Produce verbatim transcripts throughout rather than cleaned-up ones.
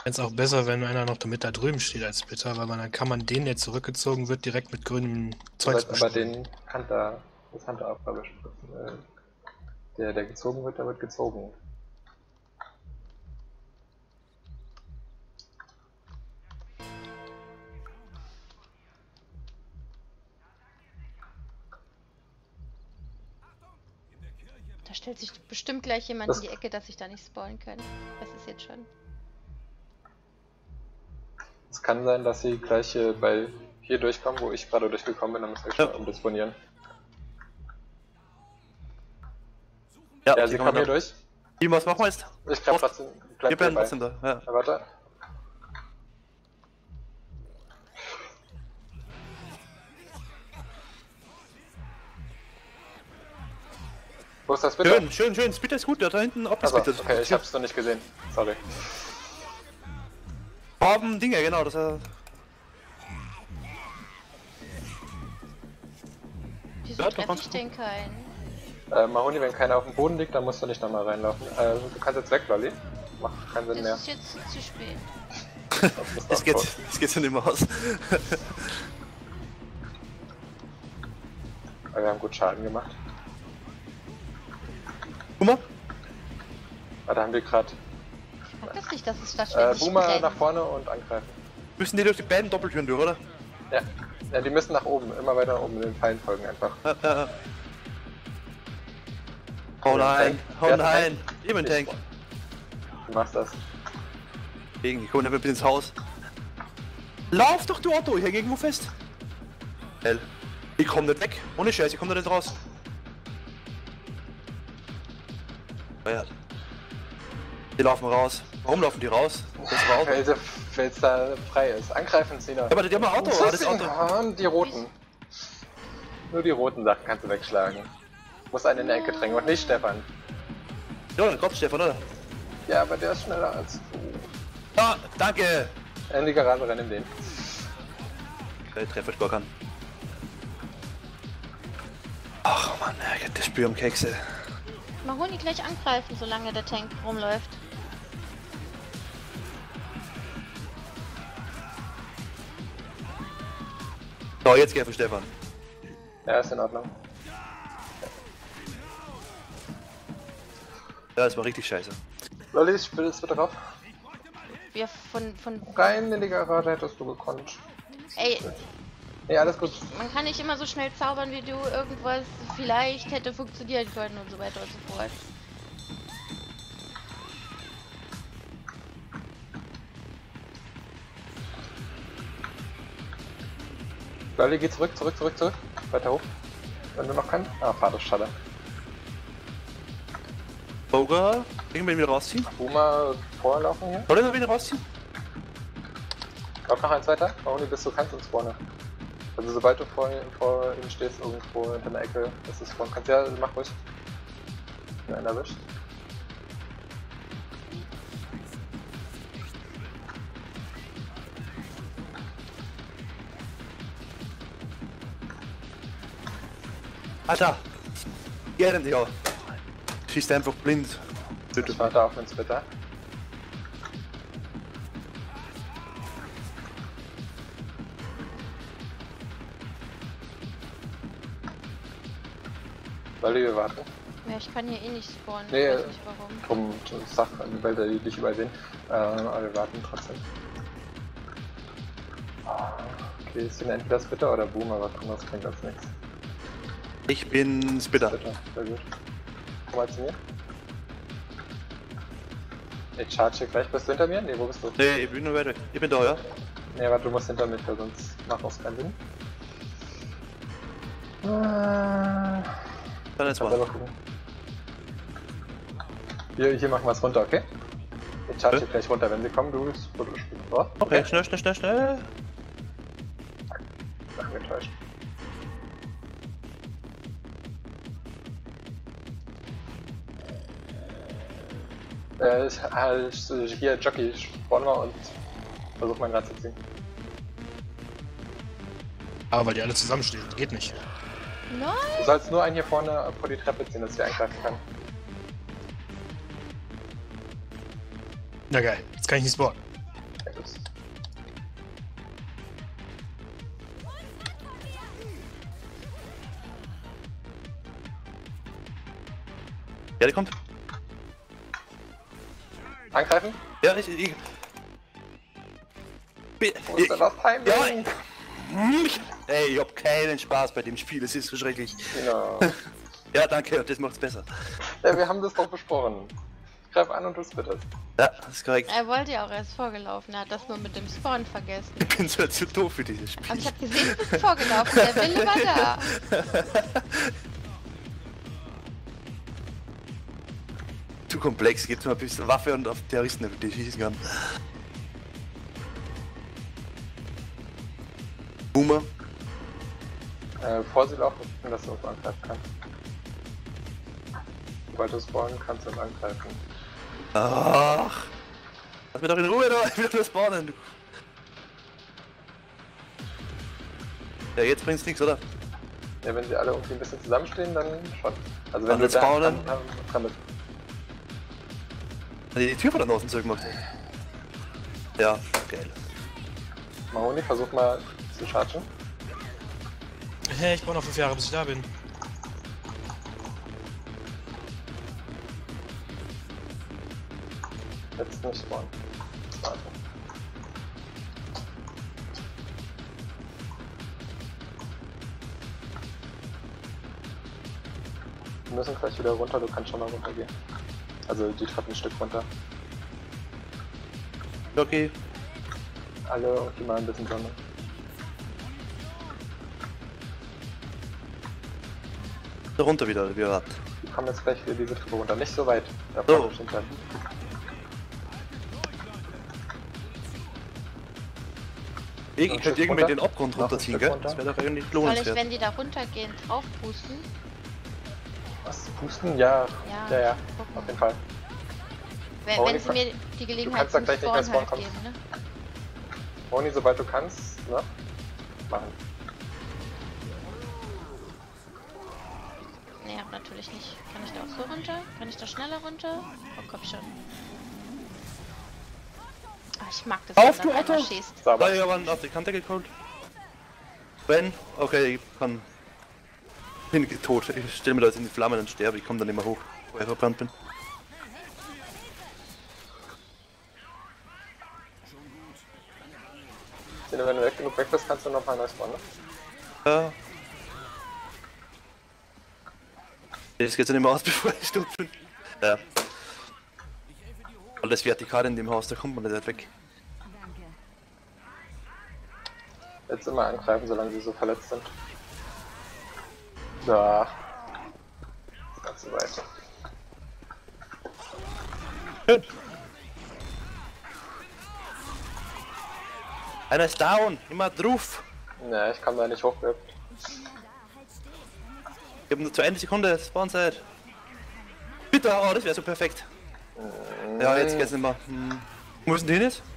finde es auch besser, wenn einer noch damit da drüben steht als Splitter, weil man, dann kann man den, der zurückgezogen wird, direkt mit grünem Zeug aber, aber den Hunter, das Hunter-Aufgabe äh, der, der gezogen wird, der wird gezogen. Da stellt sich bestimmt gleich jemand das in die Ecke, dass ich da nicht spawnen kann. Das ist jetzt schon. Es kann sein, dass sie gleich hier bei hier durchkommen, wo ich gerade durchgekommen bin, dann müssen wir schon Ja. umdisponieren. Ja, Ja, sie kommen hier durch. Team, was machen wir jetzt? Ich glaube trotzdem, bleib Wir bleiben dabei. trotzdem da. Ja. Ja, warte. Wo ist das bitte? Schön, schön, schön. Splitter ist gut, der da hinten Achso, abgesplittet. okay, ich hab's noch nicht gesehen. Sorry. Farben Dinge, genau, das er. Wieso Ja, doch, treffe ganz ich gut. denn keinen? Äh, Mahoni, wenn keiner auf dem Boden liegt, dann musst du nicht nochmal reinlaufen. Äh, du kannst jetzt weg, Lolli. Macht keinen Sinn mehr. Das ist jetzt zu spät. Das ist Das auch geht, tot. das geht so nicht mehr aus. Aber wir haben gut Schaden gemacht. Guck mal. Ah, da haben wir gerade Ich mag das nicht, dass es da äh, ständig Boomer brennt. nach vorne und angreifen. Müssen die durch die beiden Doppeltüren durch, oder? Ja. Ja, die müssen nach oben, immer weiter nach oben in den Pfeilen folgen einfach. Ja, ja, ja. Oh nein, oh Wer hat nein. einen? Ich bin Tank. Du machst das. Gegen, ich komme nicht mehr bis ins Haus. Lauf doch, du Otto, ich häng irgendwo fest. Hell. Ich komm nicht weg. Ohne Scheiß, ich komm da nicht raus. Ja. Die laufen raus. Warum laufen die raus? Das war Auto. Weil weil es da frei ist. Angreifen, Zina. Ja, aber die haben ein Auto, ah, das Auto. Ja, die roten. Nur die roten Sachen kannst du wegschlagen. Muss einen in der Ecke drängen und nicht Stefan. Ja, Gott, Stefan, oder? Ja, aber der ist schneller als du. Ja, danke. In die Garage rein, in den. Ich treffe gar keinen. Ach man, ich hab das Spür am Kekse. Mahoni gleich angreifen, solange der Tank rumläuft. So, jetzt geh für Stefan. Ja, ist in Ordnung. Ja, das war richtig scheiße. Lolli, spiel es bitte drauf. Wir von, von... Rein in die Garage hättest du gekonnt. Ey, Nee, alles gut. man kann nicht immer so schnell zaubern, wie du irgendwas vielleicht hätte funktionieren können und so weiter und so fort. Lolli, geh zurück, zurück, zurück, zurück. Weiter hoch. Wenn du noch kannst. Ah, fahr das schade. Boga, irgendwann wieder rausziehen. Boomer vorlaufen hier. Soll ich noch wieder rausziehen? Lauf noch eins weiter. Mahoni, bis du kannst und spawne. Also sobald du vor, vor ihm stehst, irgendwo hinter der Ecke, das ist spawnen kannst. Ja, mach ruhig. Wenn einer erwischt. Alter! Gerne, ja. Schießt einfach blind. Ich warte auf den Splitter. Lolli, wir warten. Ja, ich kann hier eh nicht spawnen. Nee, ich weiß nicht warum. Drum sag an die Wälder, die dich übersehen. Äh, aber wir warten trotzdem. Okay, ist denn entweder Splitter oder Boomer? Was anderes klingt als nichts. Ich bin Spitter. Splitter, sehr gut. Komm mal zu mir. Ich charge hier gleich. Bist du hinter mir? Ne, wo bist du? Nee, ich bin nur weiter. Ich bin da, ja. Ne, aber du musst hinter mir, weil sonst macht das keinen Sinn. Äh, Dann jetzt Kann selber mal. gucken. Hier, hier machen wir es runter, okay? Ich charge Okay. hier gleich runter, wenn sie kommen, du spielst vor. Okay, schnell, schnell, schnell, schnell. Ach, getäuscht. Äh, ich, halt, hier, Jockey, spawn mal und versuch mal Rad zu ziehen. Aber weil die alle zusammenstehen, geht nicht. Nein! Du sollst nur einen hier vorne vor die Treppe ziehen, dass wir eingreifen kann. Na geil, jetzt kann ich nicht spawnen. Ja, der kommt. Angreifen? Ja, ich. ich Wo ist denn das Timing? Ja, ich, ey, ich hab keinen Spaß bei dem Spiel, es ist so schrecklich. Genau. Ja, danke, das macht's besser. Ja, wir haben das doch besprochen. Greif an und du splittest. Ja, das ist korrekt. Er wollte ja auch erst vorgelaufen, er hat das nur mit dem Spawn vergessen. Ich bin so zu doof für dieses Spiel. Aber ich hab gesehen, du bist vorgelaufen, der Wille war da. Zu komplex, gibt's mal ein bisschen Waffe und auf Terroristen, die ich schießen kann. Boomer. Äh, vor sie laufen, dass du uns angreifen kannst. Sobald du spawnen kannst du uns angreifen. Ach. Lass mir doch in Ruhe da, ich will doch nur spawnen. Du. Ja, jetzt bringt's nichts, oder? Ja, wenn sie alle irgendwie ein bisschen zusammenstehen, dann schon. Also Dann wenn du wird's spawnen. da damit. Hat die die Tür von da außen zugemacht? Ja, geil. Mahoni, versuch mal zu chargen. Hä, ich brauche noch fünf Jahre, bis ich da bin. Jetzt nicht spawnen. Warte. Wir müssen gleich wieder runter, du kannst schon mal runtergehen. Also die Treppen ein Stück runter. Okay. Alle und die mal ein bisschen Sonne. Da runter wieder, wie ihr habt. Die kommen jetzt gleich wieder diese Treppe runter. Nicht so weit. Da So. vorne steht dann. Ich Noch ein könnte Stück irgendwie runter. den Abgrund Noch ein runterziehen, Stück gell? runter. Das wäre doch irgendwie Soll ich, lohnenswert. wenn die da runtergehen, draufpusten? Was? Pusten? Ja. Ja. Ja, ja. Gucken. Auf jeden Fall. Wenn, Oh, wenn die sie Fra- mir die Gelegenheit kannst da zum gleich nicht mehr Spawn halt spawnen geben, ne? Moni, sobald du kannst, ne? Machen. Nee, natürlich nicht. Kann ich da auch so runter? Kann ich da schneller runter? Oh, komm schon. Ah, ich mag das, Auf, wenn du dann einer Otto! schießt. Sauber. Da, ich habe einen auf die Kante geholt. Wenn? Okay, ich kann. Bin tot. Ich stelle mir da jetzt in die Flammen und sterbe. Ich komme dann nicht mehr hoch, wo ich verbrannt bin. Wenn du weg genug weg bist, kannst du noch mal neu spawnen, ne? Ja. Jetzt geht's ja nicht mehr aus, bevor ich tot bin. Ja. Alles vertikal in dem Haus, da kommt man nicht weg. Jetzt immer angreifen, solange sie so verletzt sind. Da. Ganz so weit. Schön. Einer ist down, immer drauf. Ne, ich kann da nicht hochwirken. Ich hab nur zu einer Sekunde Spawnzeit. Bitte, oh, das wäre so perfekt. Ja, jetzt geht's nicht mehr. Hm. Wo ist denn die hin jetzt?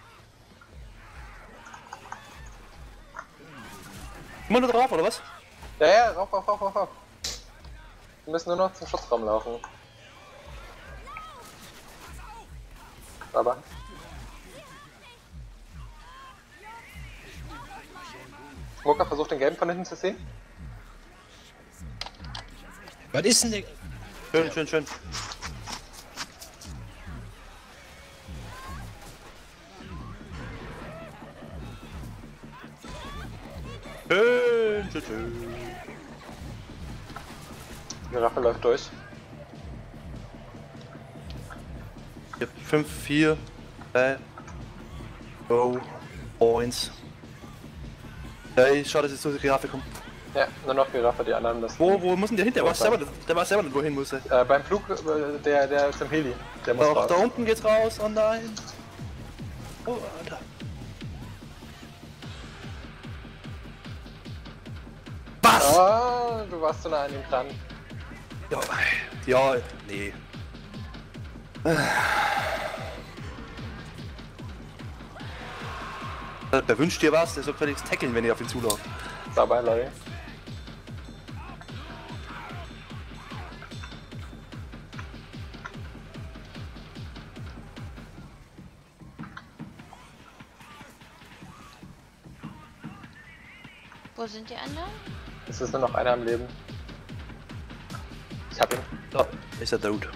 Immer nur drauf, oder was? Ja, ja, rauf, rauf, rauf, rauf, rauf. Wir müssen nur noch zum Schutzraum laufen. Aber. Smoker versucht den gelben von hinten zu sehen. Was ist denn der... Schön, schön, schön. Schön, schön, schön. Die Rache läuft durch. Ich hab fünf, vier, drei, go, eins. Ja, ich schau, dass jetzt so die Giraffe kommt. Ja, nur noch Giraffe, die anderen müssen. Wo, wo muss denn der hin? Der weiß selber, nicht- der weiß selber nicht, wohin muss er. Äh, beim Flug, äh, der, der ist im Heli. Der muss Ach, raus. da unten geht's raus, oh nein. Oh, Alter. Was? Ah, du warst so nah an ihm dran. Ja, ja, nee. Wer wünscht dir was? Der soll völlig tackeln, wenn ihr auf ihn zulauft. Sauber, Larry. Wo sind die anderen? Es ist nur noch einer am Leben. Ich hab ihn. Da ist er tot.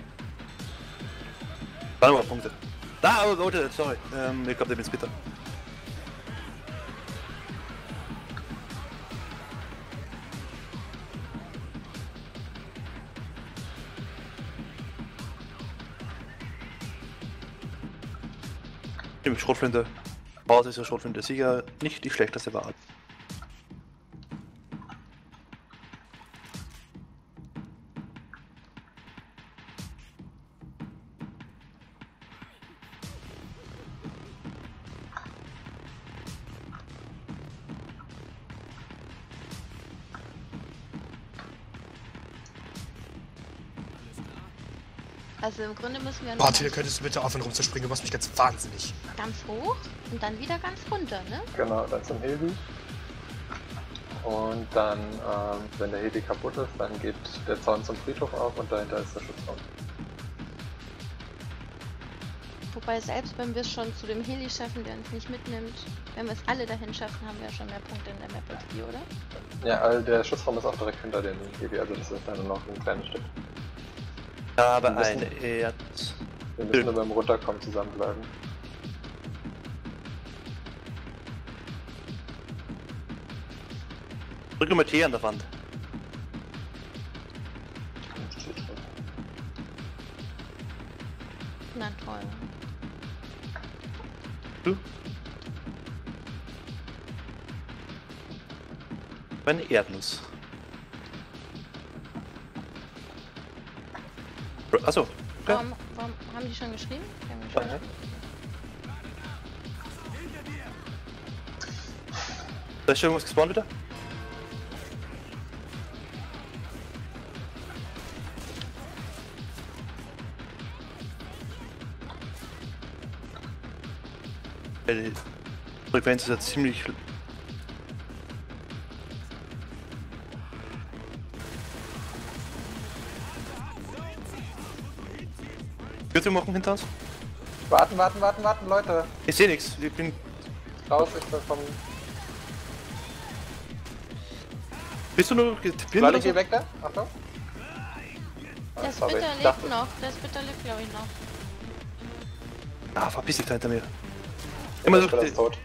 Warte mal, Punkte. Da, aber warte, sorry. Ähm, ich glaube, der bin bitter. Im Schrotflinte. Basis der Schrotflinte sicher nicht die schlechteste Wahl. Also im Grunde müssen wir noch Bartel, könntest du bitte aufhören rumzuspringen, du machst mich ganz wahnsinnig. ganz hoch und dann wieder ganz runter, ne? Genau, dann zum Heli. Und dann, ähm, wenn der Heli kaputt ist, dann geht der Zaun zum Friedhof auf und dahinter ist der Schutzraum. Wobei selbst wenn wir es schon zu dem Heli schaffen, der uns nicht mitnimmt, wenn wir es alle dahin schaffen, haben wir ja schon mehr Punkte in der Map als die, oder? Ja, also der Schutzraum ist auch direkt hinter dem Heli, also das ist dann nur noch ein kleines Stück. Aber Wir müssen- ein Erz. Wir müssen nur beim Runterkommen zusammenbleiben. Drücke mal T an der Wand. Steht schon. Na toll. Du? Meine Erdnuss. Achso. Okay. Warum, warum haben die schon geschrieben? Die haben geschrieben. Da ist schon irgendwas gespawnt wieder? Ja, die Frequenz ist ja ziemlich. Bitte machen hinter uns? Warten, warten, warten, warten, Leute! Ich sehe nichts. Ich bin. Raus, ich bin vom... Bist du nur gepinnt Warte, oder ich geh so? weg da? Achtung! Ah, Das sorry. Bitter Ich lebt dachte- noch. Das Bitter lebt, glaube ich, noch. Ah, verpiss dich da hinter mir. Der Immer so. Spieler ist tot.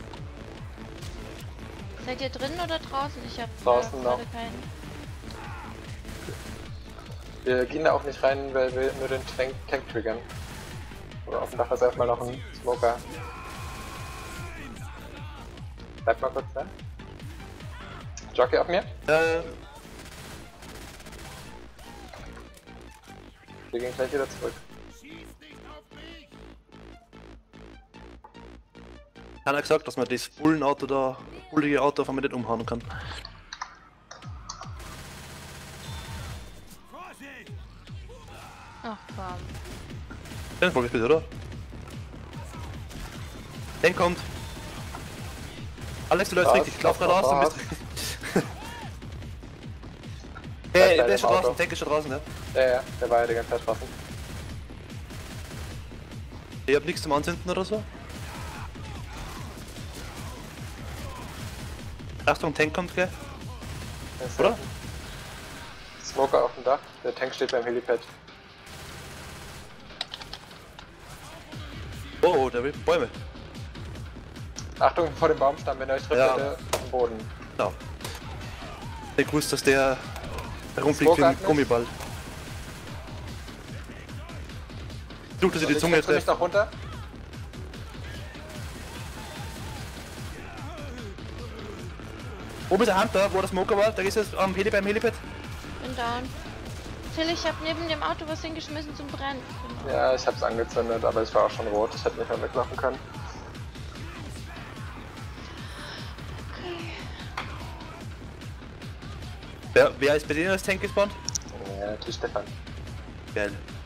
Seid ihr drin oder draußen? Ich hab Draußen äh, noch. gerade keinen. Wir gehen da auch nicht rein, weil wir nur den Tank, Tank triggern. Oder auf dem Dach ist erstmal noch ein Smoker. Bleib mal kurz da. Jockey auf mir. Äh, Wir gehen gleich wieder zurück. keiner gesagt, dass man das Bullenauto da, bullige Auto auf einmal nicht umhauen kann. Ach komm. Den Folge bitte, oder? Den kommt. Alex, du läufst Was? richtig. Ich lauf gerade Was? raus, dann Was? bist du. Hey, Bleib der ist schon im draußen, Auto. Tank ist schon draußen, ne? Ja, ja, der war ja die ganze Zeit draußen. Ich hab nichts zum Anzünden oder so. Achtung, Tank kommt gleich. Der ist Oder? ja- Smoker auf dem Dach, der Tank steht beim Helipad. Oh, oh, der will Bäume. Achtung vor dem Baumstamm, wenn er euch trifft, Ja. bitte am Boden. Ja. Ich wusste, dass der herumfliegt wie Smoker ein hat Gummiball. Such, dass ihr die Zunge jetzt nicht trefft. noch runter. Oben ist der Hunter, wo der Smoker war. Da ist es am Heli beim Helipad. Bin down. Till, ich hab neben dem Auto was hingeschmissen zum Brennen. Genau. Ja, ich hab's angezündet, aber ich war auch schon rot. Ich hätte nicht mehr weglaufen können. Wer, wer ist bei denen als Tank gespawnt? Ja, die Stefan. Geil.